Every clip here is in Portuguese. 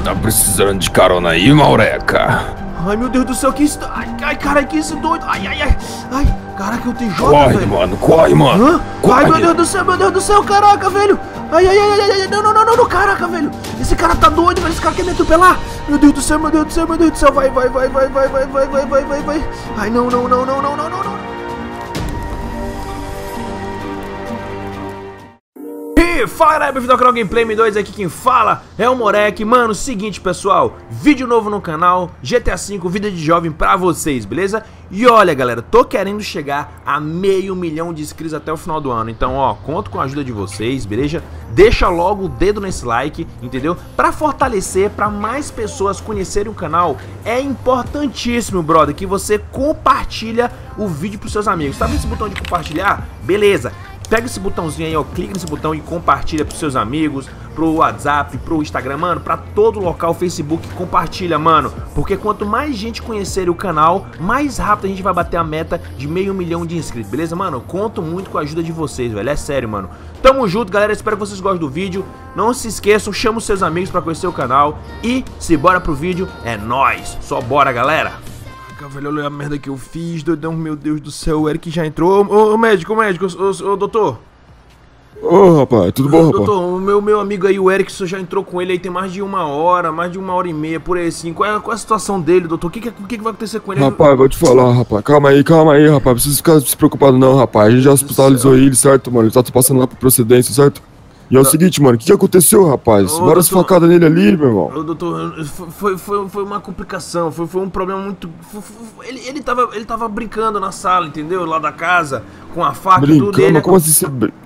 Tá precisando de carona aí, Maureca? Ai, meu Deus do céu, que isso? Ai, cara, que isso doido? Ai, caraca, o TJ, Corre, velho. mano, corre, mano. Hã? Corre. Ai, meu Deus do céu, caraca, velho. Ai, não, caraca, velho. Esse cara tá doido, velho, esse cara quer me atropelar. Meu Deus do céu, vai. Ai, não. Fala galera, bem-vindo ao canal Gameplay M2, aqui quem fala é o Morek. Mano, seguinte pessoal, vídeo novo no canal, GTA V, vida de jovem pra vocês, beleza? E olha galera, tô querendo chegar a 500 mil de inscritos até o final do ano. Então ó, conto com a ajuda de vocês, beleza? Deixa logo o dedo nesse like, entendeu? Pra fortalecer, pra mais pessoas conhecerem o canal. É importantíssimo, brother, que você compartilha o vídeo pros seus amigos. Tá vendo esse botão de compartilhar? Beleza. Pega esse botãozinho aí, ó, clica nesse botão e compartilha pros seus amigos, pro WhatsApp, pro Instagram, mano, pra todo local, Facebook, compartilha, mano. Porque quanto mais gente conhecer o canal, mais rápido a gente vai bater a meta de 500 mil de inscritos, beleza, mano? Eu conto muito com a ajuda de vocês, velho, é sério, mano. Tamo junto, galera, espero que vocês gostem do vídeo. Não se esqueçam, chama os seus amigos pra conhecer o canal. E se bora pro vídeo, é nóis. Só bora, galera. Velho, olha a merda que eu fiz, doidão, meu Deus do céu, o Eric já entrou. Ô médico, ô doutor. Ô rapaz, tudo bom, rapaz? Doutor, o meu amigo aí, o Eric, você já entrou com ele aí tem mais de uma hora e meia, por aí assim. Qual é a situação dele, doutor? O que vai acontecer com ele? Rapaz, vou te falar, rapaz, calma aí, rapaz, não precisa ficar se preocupado não, rapaz. A gente já hospitalizou ele, certo, mano? Ele tá passando lá por procedência, certo? E é o seguinte, mano, o que aconteceu, rapaz? Várias facadas nele ali, meu irmão. Ô, doutor, foi uma complicação, foi um problema muito... Ele tava brincando na sala, entendeu? Lá da casa, com a faca e tudo. Brincando? Como assim você...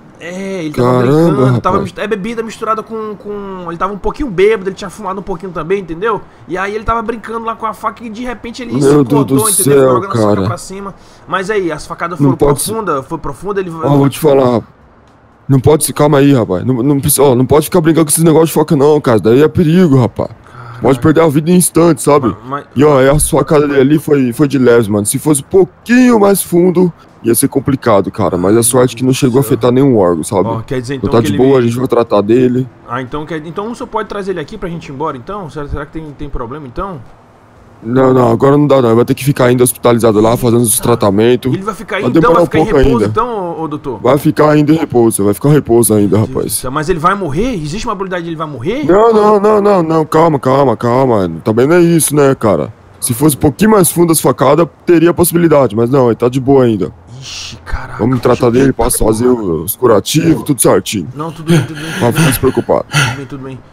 Ele tava brincando, tava bebida misturada com... Ele tava um pouquinho bêbado, ele tinha fumado um pouquinho também, entendeu? E aí ele tava brincando lá com a faca e de repente ele se acordou, entendeu? Jogando a faca pra cima. Mas aí, as facadas foram profundas, ele... Ó, vou te falar, não pode se... Calma aí, rapaz. Não pode ficar brincando com esses negócios de faca não, cara. Daí é perigo, rapaz. Pode perder a vida em instantes, sabe? E ó, a facada dele ali foi de leve, mano. Se fosse um pouquinho mais fundo, ia ser complicado, cara. Mas a sorte é que não chegou a afetar nenhum órgão, sabe? Ó, quer dizer, então tá de boa, a gente vai tratar dele. Ah, então o senhor pode trazer ele aqui pra gente ir embora, então? Será que tem problema, então? Não, agora não dá não, vai ter que ficar ainda hospitalizado lá, fazendo os tratamentos. Ele vai ficar aí então, vai ficar em repouso então, ô doutor? Vai ficar ainda em repouso, vai ficar em repouso ainda, rapaz. Mas ele vai morrer? Existe uma probabilidade de ele vai morrer? Não, calma, também não é isso, né, cara. Se fosse um pouquinho mais fundo as facadas, teria possibilidade, mas não, ele tá de boa ainda. Ixi, caraca. Vamos tratar dele, posso fazer os curativos, tudo certinho. Não, tudo bem. Não fica despreocupado. Tudo bem.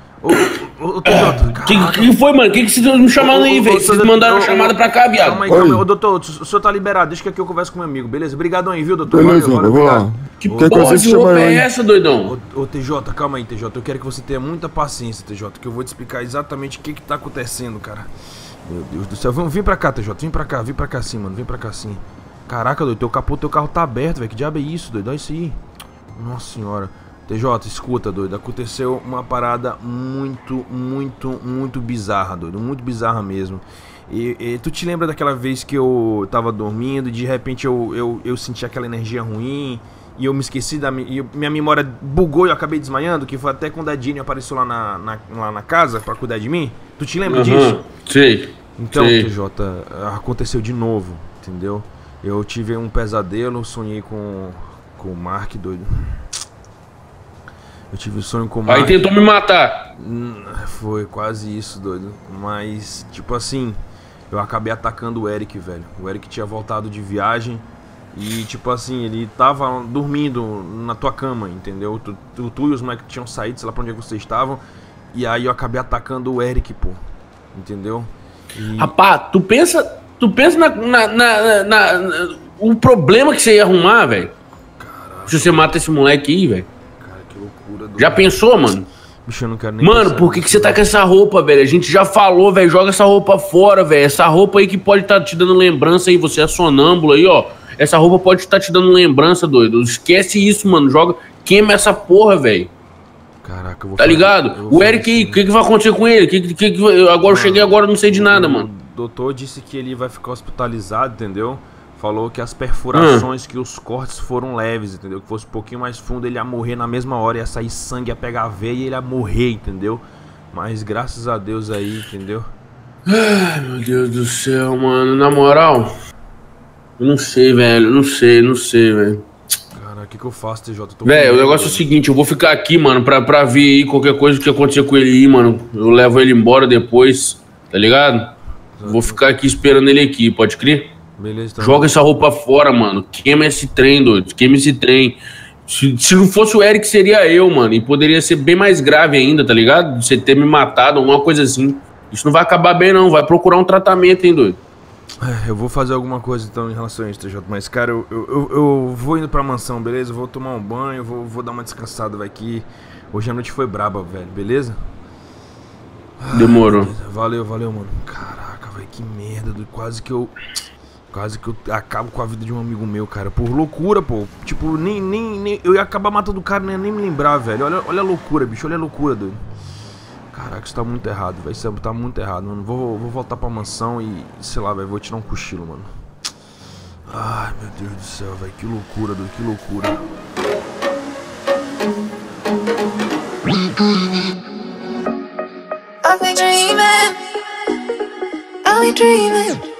Ô, TJ, que foi, mano? Que vocês estão me chamando aí, velho? Vocês mandaram uma chamada pra cá, viado. Calma aí, ô doutor, o senhor tá liberado, deixa que aqui eu converso com meu amigo, beleza? Obrigadão aí, viu, doutor? Beleza, vamos lá. Que porra de roupa é essa, doidão? Ô TJ, calma aí, TJ, eu quero que você tenha muita paciência, TJ, que eu vou te explicar exatamente o que tá acontecendo, cara. Meu Deus do céu, vem pra cá, TJ, vem pra cá sim, mano, vem pra cá sim. Caraca, doido, teu carro tá aberto, velho, que diabo é isso, doido? Olha isso aí. Nossa senhora. TJ, escuta, doido, aconteceu uma parada muito bizarra, doido, muito bizarra mesmo. E tu te lembra daquela vez que eu tava dormindo e de repente eu senti aquela energia ruim e eu me esqueci e minha memória bugou e eu acabei desmaiando, que foi até quando a Dini apareceu lá na casa pra cuidar de mim? Tu te lembra disso? Sei. Então, TJ, aconteceu de novo, entendeu? Eu tive um pesadelo, sonhei com o Mark, doido. Eu tive um sonho com o Mark. Aí tentou me matar. Foi quase isso, doido. Mas, tipo assim, eu acabei atacando o Eric, velho. O Eric tinha voltado de viagem e, tipo assim, ele tava dormindo na tua cama, entendeu? Tu e os moleques tinham saído, sei lá pra onde é que vocês estavam. E aí eu acabei atacando o Eric, pô. Entendeu? Rapaz, tu pensa o problema que você ia arrumar, velho? Se você mata esse moleque aí, velho. Já pensou, mano? Bicho, eu não quero nem mano, por que você tá com essa roupa, velho? A gente já falou, velho. Joga essa roupa fora, velho. Essa roupa aí que pode estar te dando lembrança aí. Você é sonâmbulo aí, ó. Essa roupa pode estar te dando lembrança, doido. Esquece isso, mano. Joga, queima essa porra, velho. Caraca, eu vou tá ligado? O Eric aí, o que vai acontecer com ele? Agora eu cheguei agora, não sei de nada, mano. O doutor disse que ele vai ficar hospitalizado, entendeu? Falou que as perfurações, que os cortes foram leves, entendeu? Que fosse um pouquinho mais fundo, ele ia morrer na mesma hora, ia sair sangue, ia pegar a veia e ele ia morrer, entendeu? Mas graças a Deus aí, entendeu? Ai, meu Deus do céu, mano. Na moral, eu não sei, velho. Não sei, velho. Cara, o que eu faço, TJ? Velho, o negócio é o seguinte, eu vou ficar aqui, mano, pra ver aí qualquer coisa que acontecer com ele aí, mano. Eu levo ele embora depois, tá ligado? Vou ficar aqui esperando ele aqui, pode crer? Beleza, então. Joga essa roupa fora, mano. Queima esse trem, doido. Queima esse trem. Se não fosse o Eric, seria eu, mano. E poderia ser bem mais grave ainda, tá ligado? Você ter me matado, alguma coisa assim. Isso não vai acabar bem, não. Vai procurar um tratamento, hein, doido. Eu vou fazer alguma coisa, então, em relação a isso, TJ. Mas, cara, eu vou indo pra mansão, beleza? Eu vou tomar um banho, vou dar uma descansada, vai que... Hoje a noite foi braba, velho, beleza? Demorou. Beleza. Valeu, mano. Caraca, velho, que merda, doido. Quase que eu acabo com a vida de um amigo meu, cara. Por loucura, pô. Tipo, nem eu ia acabar matando o cara, nem me lembrar, velho. Olha a loucura, bicho. Olha a loucura, doido. Caraca, isso tá muito errado, velho. Isso tá muito errado, mano. Vou voltar pra mansão e, sei lá, velho. Vou tirar um cochilo, mano. Ai, meu Deus do céu, velho. Que loucura, doido. Que loucura. I've been dreaming.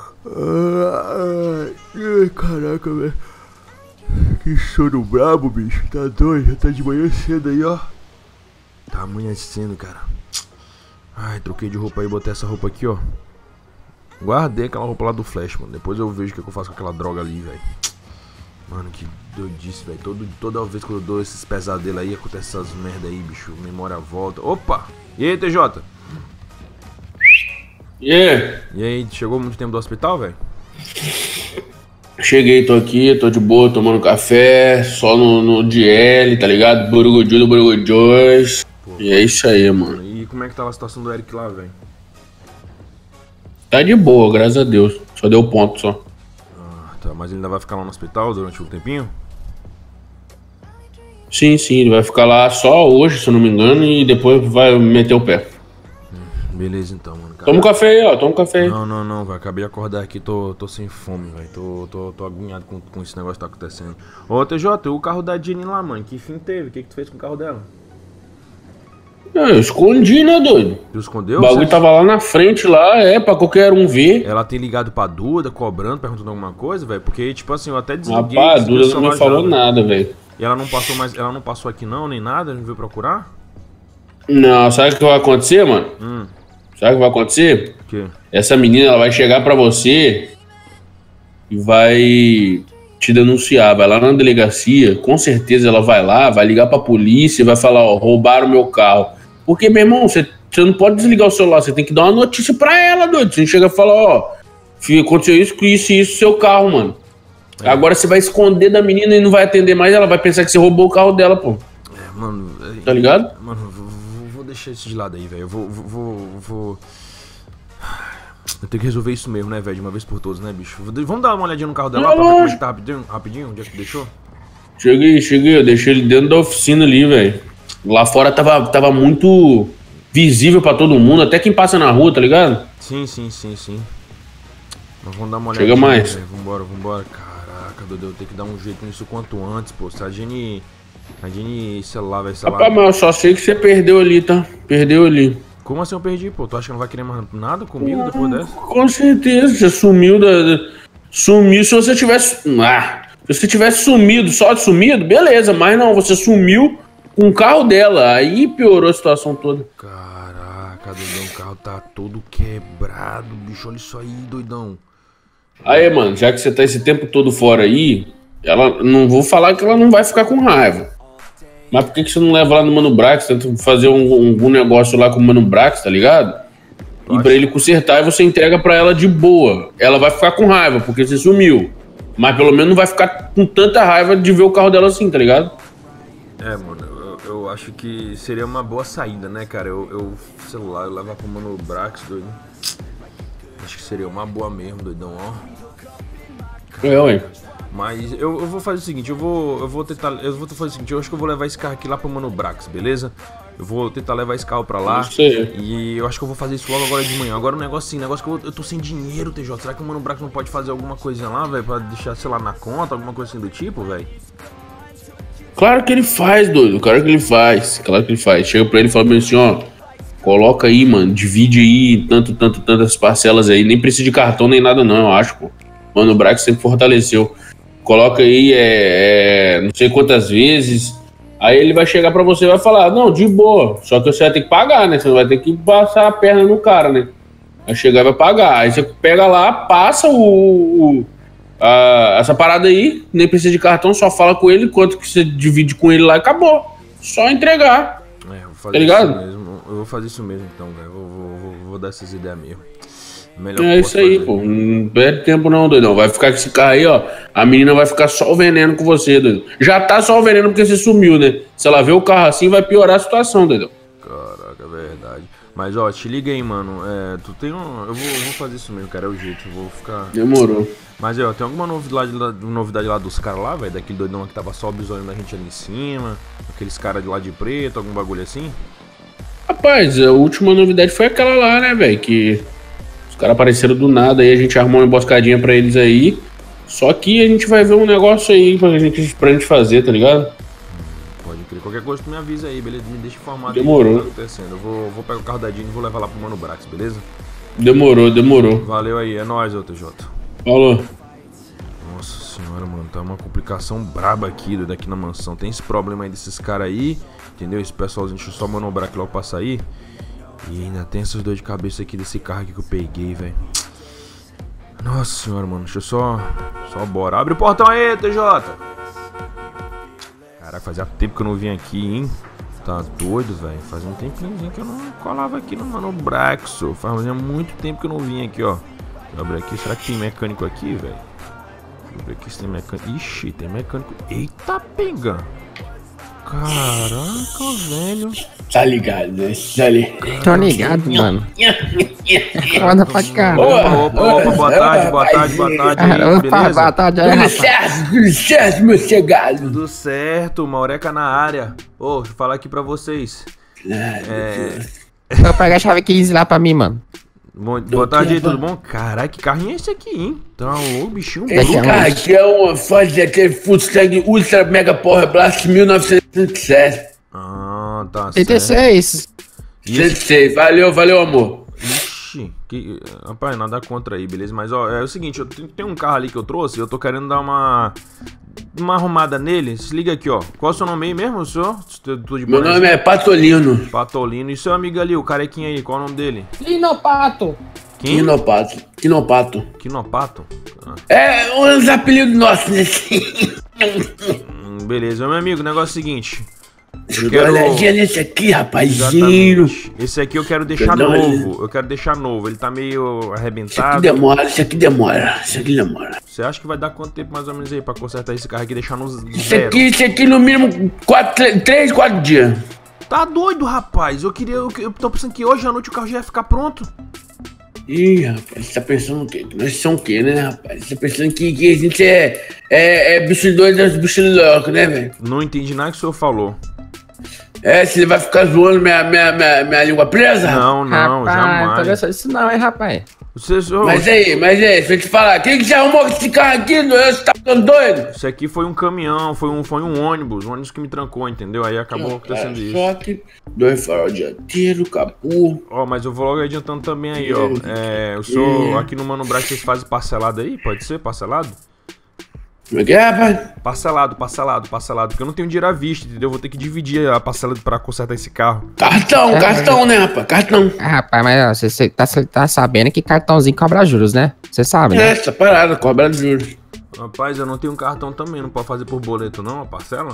Ai, caraca, velho. Que sono brabo, bicho. Tá doido? Já tá de manhã cedo aí, ó. Tá amanhecendo, cara. Ai, troquei de roupa aí, botei essa roupa aqui, ó. Guardei aquela roupa lá do Flash, mano. Depois eu vejo o que eu faço com aquela droga ali, velho. Mano, que doidice, velho. Toda vez que eu dou esses pesadelos aí, acontece essas merda aí, bicho. Memória volta. Opa! E aí, TJ? Yeah. E aí, chegou muito tempo do hospital, velho? Cheguei, tô aqui, tô de boa, tomando café, só no DL, tá ligado? Burugujus. E é isso aí, mano. E como é que tá a situação do Eric lá, velho? Tá de boa, graças a Deus. Só deu ponto, só. Ah, tá. Mas ele ainda vai ficar lá no hospital durante um tempinho? Sim, ele vai ficar lá só hoje, se eu não me engano, e depois vai meter o pé. Beleza, então, mano. Toma um café aí, ó. Toma um café aí. Não, velho. Acabei de acordar aqui, tô sem fome, velho. Tô agoniado com esse negócio que tá acontecendo. Ô, TJ, o carro da Jenny lá, mano, que fim teve? O que tu fez com o carro dela? Eu escondi, né, doido? Tu escondeu? O bagulho tava lá na frente, lá, pra qualquer um ver. Ela tem ligado pra Duda, cobrando, perguntando alguma coisa, velho? Porque, tipo assim, eu até desliguei. Rapaz, a Duda não me falou nada, velho. E ela não passou aqui não, nem nada? Não veio procurar? Não, sabe o que vai acontecer, mano? Sabe o que vai acontecer? O quê? Essa menina, ela vai chegar pra você e vai te denunciar. Vai lá na delegacia, com certeza ela vai lá, vai ligar pra polícia e vai falar, ó, roubaram meu carro. Porque, meu irmão, você não pode desligar o celular, você tem que dar uma notícia pra ela, doido. Você chega e fala, ó, filho, aconteceu isso, seu carro, mano. Agora você vai esconder da menina e não vai atender mais, ela vai pensar que você roubou o carro dela, pô. Mano... Tá ligado? Mano, vou deixar isso de lado aí, velho. Eu tenho que resolver isso mesmo, né, velho? De uma vez por todas, né, bicho? Vamos dar uma olhadinha no carro dela lá pra ver como é que tá rapidinho? Onde é que tu deixou? Cheguei. Eu deixei ele dentro da oficina ali, velho. Lá fora tava muito visível pra todo mundo, até quem passa na rua, tá ligado? Sim. Mas vamos dar uma olhadinha. Chega mais. Véio. Vambora. Caraca, Dudu, eu tenho que dar um jeito nisso quanto antes, pô. Se a Jenny, sei lá, vai ser lá. Rapaz, mas eu só sei que você perdeu ali, tá? Perdeu ali. Como assim eu perdi, pô? Tu acha que não vai querer mais nada comigo depois dessa? Com certeza, você sumiu Sumiu se você tivesse... se você tivesse sumido, beleza. Mas não, você sumiu com o carro dela. Aí piorou a situação toda. Caraca, doidão, o carro tá todo quebrado, bicho. Olha isso aí, doidão. Aí, mano, já que você tá esse tempo todo fora aí, não vou falar que ela não vai ficar com raiva. Mas por que você não leva lá no Mano Brax, tenta fazer um negócio lá com o Mano Brax, tá ligado? E pra ele consertar, você entrega pra ela de boa. Ela vai ficar com raiva, porque você sumiu. Mas pelo menos não vai ficar com tanta raiva de ver o carro dela assim, tá ligado? Mano, eu acho que seria uma boa saída, né, cara? Eu celular, eu levar pro Mano Brax, doido. Acho que seria uma boa mesmo, doidão, ó. Ué. Mas eu vou fazer o seguinte, eu vou tentar fazer o seguinte, eu acho que eu vou levar esse carro aqui lá pro Mano Brax, beleza? Eu vou tentar levar esse carro pra lá. E eu acho que eu vou fazer isso logo agora de manhã. Agora um negócio que eu tô sem dinheiro, TJ. Será que o Mano Brax não pode fazer alguma coisinha lá, velho? Pra deixar, sei lá, na conta, alguma coisa assim do tipo, velho? Claro que ele faz, doido. Claro que ele faz. Chega pra ele e fala bem assim, ó. Coloca aí, mano, divide aí tantas parcelas aí. Nem precisa de cartão nem nada não, eu acho, pô. Mano Brax sempre fortaleceu. Coloca aí, não sei quantas vezes. Aí ele vai chegar pra você e vai falar, não, de boa. Só que você vai ter que pagar, né? Você não vai ter que passar a perna no cara, né? Vai chegar e vai pagar. Aí você pega lá, passa essa parada aí, nem precisa de cartão, só fala com ele, quanto que você divide com ele lá e acabou. Só entregar. Vou fazer tá ligado? Isso mesmo. Eu vou fazer isso mesmo então, velho. Vou dar essas ideias mesmo. Melhor É isso aí, pô. Não perde tempo não, doidão. Vai ficar com esse carro aí, ó. A menina vai ficar só o veneno com você, doidão. Já tá só o veneno porque você sumiu, né? Se ela ver o carro assim, vai piorar a situação, doidão. Caraca, é verdade. Mas, ó, te liga aí, mano. Tu tem um... Eu vou fazer isso mesmo, cara. É o jeito. Eu vou ficar... Demorou. Mas, ó, tem alguma novidade lá dos caras lá, velho? Daquele doidão que tava só bisoiando a gente ali em cima. Aqueles caras de lá de preto, algum bagulho assim? Rapaz, a última novidade foi aquela lá, né, velho? Que os caras apareceram do nada aí, a gente armou uma emboscadinha pra eles aí. Só que a gente vai ver um negócio aí pra gente fazer, tá ligado? Pode crer. Qualquer coisa tu me avisa aí, beleza? Me deixa informado. Demorou. Aí do que tá acontecendo. Eu vou pegar o carro da Dini e vou levar lá pro Mano Brax, beleza? Demorou. Valeu aí, é nóis, ô TJ. Falou. Nossa senhora, mano, tá uma complicação braba aqui daqui na mansão. Tem esse problema aí desses caras aí, entendeu? Esse pessoalzinho, deixa eu só manobrar aqui logo pra sair. E ainda tem essas dores de cabeça aqui desse carro aqui que eu peguei, velho. Nossa senhora, mano, deixa eu só bora. Abre o portão aí, TJ. Caraca, fazia tempo que eu não vim aqui, hein? Tá doido, velho. Fazia um tempinho que eu não colava aqui no Mano Braxo. Fazia muito tempo que eu não vim aqui, ó. Deixa eu abrir aqui. Será que tem mecânico aqui, velho? Deixa eu ver aqui se tem mecânico. Ixi, tem mecânico. Eita, pega. Caraca, velho. Tá ligado, né? Tô ligado, mano. Foda pra caramba. Opa, boa tarde aí, beleza? Boa tarde aí, rapaz. Tudo certo, meu chegado. Tudo certo, Maureca na área. Ô, deixa eu falar aqui pra vocês. Vou pegar a chave 15 lá pra mim, mano. Boa tarde aí, tudo bom? Caralho, que carrinho é esse aqui, hein? Tá louco, bichinho. Esse carro aqui é uma Ford GT Mustang Ultra Mega Power Blast 1907. Ah, tá 36. 106. Valeu, amor. Ixi, rapaz, nada contra aí, beleza? Mas ó, é o seguinte, eu tenho um carro ali que eu trouxe, eu tô querendo dar uma arrumada nele. Se liga aqui, ó. Qual é o seu nome aí mesmo, senhor? Meu nome é Patolino. Patolino. E seu amigo ali, o carequinha aí, qual é o nome dele? Linopato. Quem? Quinopato. Quinopato? Ah. É uns apelidos nossos, né? Beleza, meu amigo, o negócio é o seguinte. Olha olhadinha nesse aqui, rapazinho. Exatamente. Esse aqui eu quero deixar novo. Eu quero deixar novo. Ele tá meio arrebentado. Isso aqui demora. Você acha que vai dar quanto tempo mais ou menos aí pra consertar esse carro aqui e deixar no zero? Isso aqui no mínimo 3, 4 dias. Tá doido, rapaz. Eu tô pensando que hoje à noite o carro já ia ficar pronto. Ih, rapaz, você tá pensando o quê? Que nós somos o quê, né, rapaz? Você tá pensando que a gente é bicho doido, bicho louco, né, velho? Não entendi nada que o senhor falou. Você vai ficar zoando minha língua presa? Não, Rapaz, jamais. não tô gostando disso não, hein, rapaz. Mas aí, deixa eu te falar. Quem que já arrumou esse carro aqui? Você tá ficando doido? Isso aqui foi um caminhão, foi um ônibus que me trancou, entendeu? Aí acabou acontecendo isso. Só que 2 farol dianteiro, capô. Ó, mas eu vou logo adiantando também aí, ó. O senhor aqui no Mano Brax vocês fazem parcelado aí? Pode ser parcelado? Como é que é, rapaz? Parcelado, porque eu não tenho dinheiro à vista, entendeu? Eu vou ter que dividir a parcela pra consertar esse carro. Cartão, né, rapaz? Cartão. Rapaz, mas ó, você tá sabendo que cartãozinho cobra juros, né? Você sabe, né? Essa parada, cobra juros. Rapaz, eu não tenho cartão também, não pode fazer por boleto não, a parcela?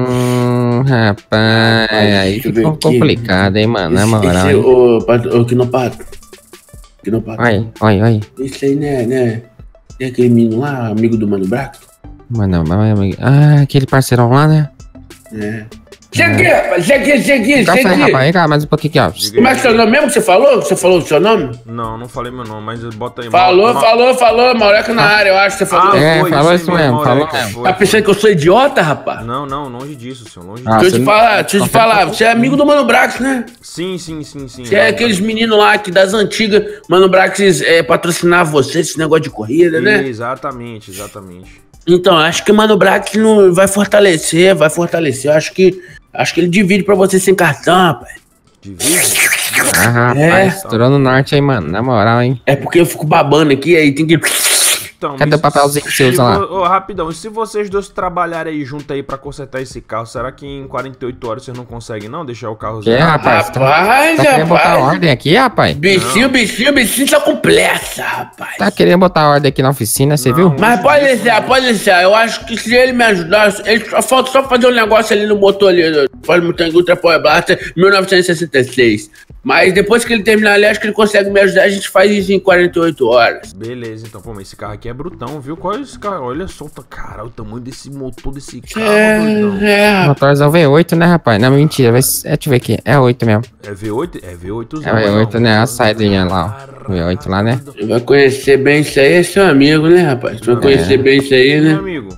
Rapaz, aí ficou complicado, hein, mano, na moral. Ô, Quinopato. Olha. Isso aí, né? É aquele menino lá, amigo do Mano Brax? Mano, aquele parceirão lá, né? É. Chega aqui. Rapaz, cá, mais um pouquinho aqui, ó. Como é que é o seu nome mesmo que você falou? Você falou o seu nome? Não falei meu nome, mas bota aí. Falou, Maureca na área, eu acho que você falou. Falou isso mesmo, falou mesmo. Tá pensando que eu sou idiota, rapaz? Não, longe disso, senhor, longe Deixa eu te falar, você é amigo do Mano Brax, né? Sim. Você é aqueles meninos lá que das antigas, Mano Brax patrocinava você, esse negócio de corrida, né? Exatamente. Então, acho que o Mano Brax não vai fortalecer. Eu acho que ele divide pra você sem cartão, rapaz. Divide? Ah, rapaz, estourou no norte aí, mano. Na moral, hein? É porque eu fico babando aqui, aí tem que... Então, Cadê o papelzinho que você usa lá? Ô, rapidão, e se vocês dois trabalharem aí junto aí pra consertar esse carro, será que em 48 horas vocês não conseguem não deixar o carro Que, rapaz? Rapaz, tá querendo botar ordem aqui, rapaz? Bichinho tá com pressa, rapaz. Tá querendo botar ordem aqui na oficina, você viu? Mas pode deixar. Eu acho que se ele me ajudar, ele só falta só fazer um negócio ali no motor ali, Ford Mustang Ultra Power Blaster 1966. Mas depois que ele terminar ali, acho que ele consegue me ajudar, a gente faz isso em 48 horas. Beleza, então, pô, mas esse carro aqui é brutão, viu? Qual é esse carro? Olha só, cara, o tamanho desse motor desse carro, doidão. Motorzão V8, né, rapaz? Não, mentira, deixa eu ver aqui. É 8 mesmo. É V8? É V8. É V8, né? A saidinha lá, ó. V8 lá, né? Você vai conhecer bem isso aí, é seu amigo, né, rapaz? Você vai conhecer bem isso aí, né? Meu amigo.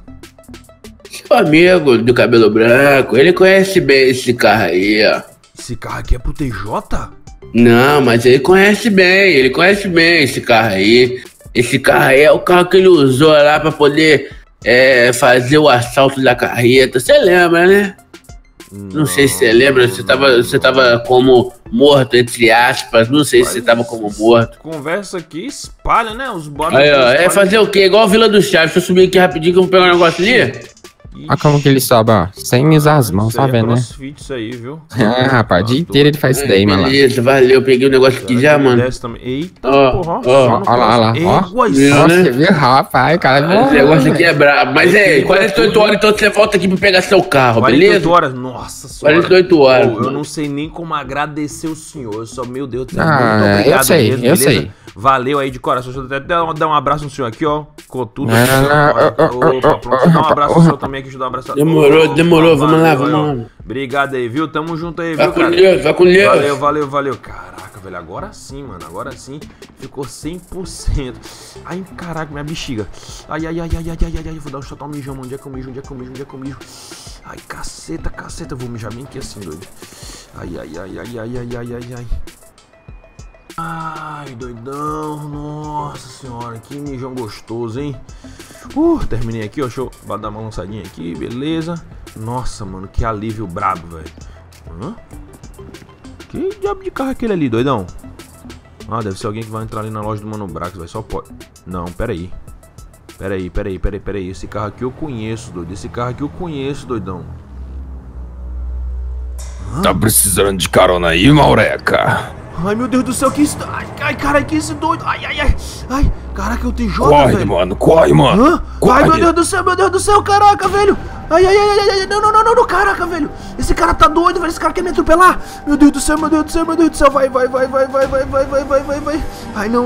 Seu amigo do cabelo branco, ele conhece bem esse carro aí, ó. Esse carro aqui é pro TJ? Não, mas ele conhece bem esse carro aí. Esse carro aí é o carro que ele usou lá pra poder fazer o assalto da carreta. Você lembra, né? Não sei se você lembra, você tava como morto, entre aspas. Não sei se você tava como morto. Conversa aqui espalha, né? Os bots. Aí, ó, é fazer o quê? Igual a Vila do Chaves. Deixa eu subir aqui rapidinho que eu vou pegar um negócio ali. Olha como que ele sobe, ó. Sem usar as mãos, tá vendo, né? Crossfit isso aí, viu? Ah, rapaz, o dia inteiro ele faz isso daí, mano. Beleza, valeu. Peguei o negócio aqui já, mano. Eita, Ó, porra. ó. Olha lá, ó. Viu, né? Você viu, rapaz, o cara... Esse negócio aqui é brabo. Mas 48 horas, então você volta aqui pra pegar seu carro, 48 beleza? horas, nossa senhora. 48 horas. Pô, eu não sei nem como agradecer o senhor. Eu só, meu Deus do céu. Ah, muito obrigado eu sei, mesmo, eu beleza? sei. Valeu aí de coração. Deixa eu até dar um abraço no senhor aqui, ó. Com tudo. Não, Opa, pronto. Dá um abraço no senhor também aqui. Deixa eu dar um abraço. Demorou. Vamos lá, Valeu, vamos lá. Obrigado aí, viu? Tamo junto aí, Vai viu, com cara? Deus, vai com Deus. Valeu. Caraca, velho, agora sim, mano. Agora sim ficou 100%. Ai, caraca, minha bexiga. Ai. Vou dar um shot ao mijão, mano. Onde é que eu mijo? Ai, caceta. Eu vou mijar bem aqui assim, doido. Ai. Ai, doidão. Nossa senhora, que mijão gostoso, hein? Terminei aqui, ó. Deixa eu dar uma lançadinha aqui, beleza. Nossa, mano, que alívio brabo, velho. Que diabo de carro é aquele ali, doidão? Ah, deve ser alguém que vai entrar ali na loja do Mano Brax, vai. Só pode. Não, peraí. Esse carro aqui eu conheço, doidão. Tá precisando de carona aí, Maureca? Ai, meu Deus do céu, que isso? Ai, cara, que esse doido? Ai, caraca, eu tenho Corre, velho. mano, corre, mano. Hã? Ai, meu Deus do céu, caraca, velho. Ai, não, caraca, velho. Esse cara tá doido, velho, esse cara quer me atropelar. Meu Deus do céu, vai. Ai, não.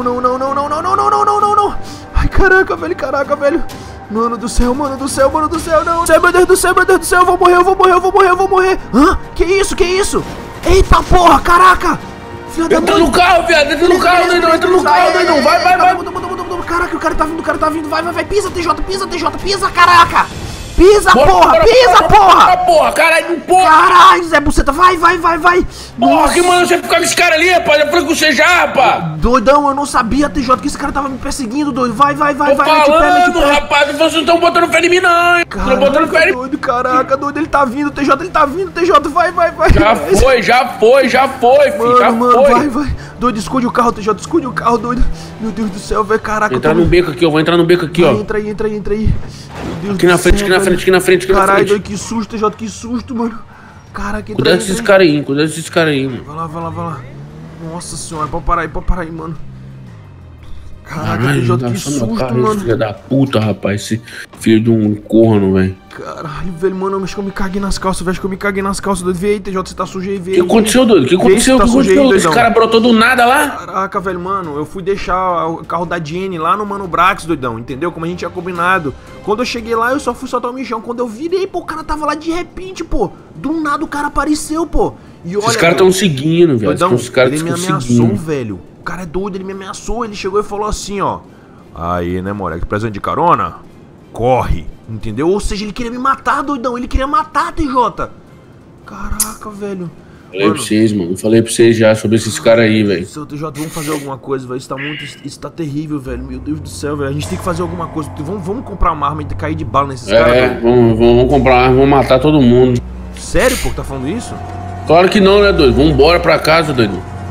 Ai, caraca, velho. Mano do céu, não. Meu Deus do céu, eu vou morrer. Hã? Que isso? Eita porra, caraca. Entra no carro, viado, entra no carro, doidão. Vai. Caraca, o cara tá vindo. Vai, pisa, TJ, caraca. Pisa, porra. Caralho. Caralho, Zé Buceta, vai. Porra, que mano, você fica com esse cara ali, rapaz. Eu falei com você já, rapaz. Doidão, eu não sabia, TJ, que esse cara tava me perseguindo, doido. Vai, Tô falando, rapaz, vocês não estão botando fé em mim, não, hein. Não botando fé em mim. Doido, caraca, doido, ele tá vindo, TJ, vai. Já foi, filho, Mano, vai. Doido, esconde o carro, TJ, doido. Meu Deus do céu, velho, caraca. Vou entrar no beco aqui, ó. Entra aí. Meu Deus aqui na frente. Caralho, doido, que susto, TJ, que susto, mano. Caraca, entra aí. Cuidado desses caras aí, mano. Vai lá. Nossa senhora, pode parar aí, mano. Caraca, Caralho, TJ, que susto, mano. Filho da puta, rapaz, esse filho de um corno, velho. Caralho, velho, mano, acho que eu me caguei nas calças, doido. Vê aí, TJ, você tá sujo aí, vê aí. O que aconteceu, doido? Esse cara brotou do nada lá? Caraca, velho, mano, eu fui deixar o carro da Jenny lá no Mano Brax, doidão, entendeu? Como a gente tinha combinado. Quando eu cheguei lá, eu só fui soltar o mijão. Quando eu virei, pô, o cara tava lá de repente, pô. Do nada o cara apareceu, pô. E olha, esses caras tão seguindo, velho. Doidão, os caras ele me ameaçou, velho. O cara é doido, ele me ameaçou. Ele chegou e falou assim, ó. Aí, né, moleque, presente de carona? Corre, entendeu? Ou seja, ele queria me matar, doidão. Ele queria matar, TJ. Caraca, velho. Falei pra vocês já sobre esses caras aí, velho. Seu TJ, vamos fazer alguma coisa, velho. Isso tá terrível, velho. Meu Deus do céu, velho. A gente tem que fazer alguma coisa. Vamos comprar uma arma e cair de bala nesses caras. Vamos comprar uma arma, vamos matar todo mundo. Sério, pô, que tá falando isso? Claro que não, né, doido? Vambora pra casa, doido. Doido,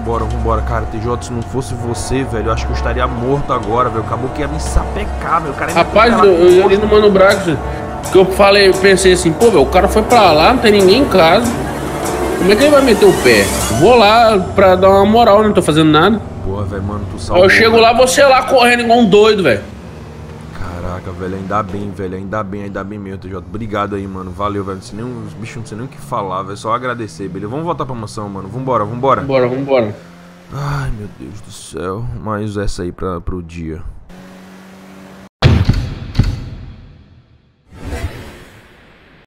vambora. Cara, TJ, se não fosse você, velho, eu acho que eu estaria morto agora, velho. Acabou que ia me sapecar, velho. O cara rapaz, eu ia ali no Mano Brax, que eu falei, eu pensei assim, pô, velho, o cara foi pra lá, não tem ninguém em casa. Como é que ele vai meter o pé? Vou lá pra dar uma moral, não tô fazendo nada. Porra, velho, mano, tu salvou. Eu chego lá, você lá correndo igual um doido, velho. Caraca, velho, ainda bem, velho, ainda bem mesmo, TJ. Obrigado aí, mano, valeu, velho. Os bichos não sei nem o que falar, velho, só agradecer, beleza? Vamos voltar pra mansão, mano, vambora. Vambora. Ai, meu Deus do céu, mais essa aí pro dia.